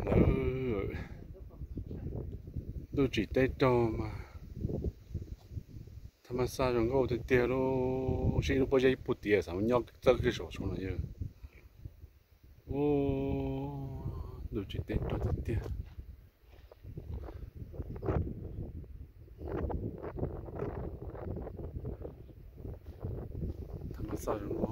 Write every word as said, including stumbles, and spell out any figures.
ừ tôi chỉ tay cho mà thằng mà sao rồi ngô thì tiền luôn xin nó bao giờ bút tiền sao nhóc tới cái sổ xuống này giờ ô tôi chỉ tay cho tiền thằng mà sao rồi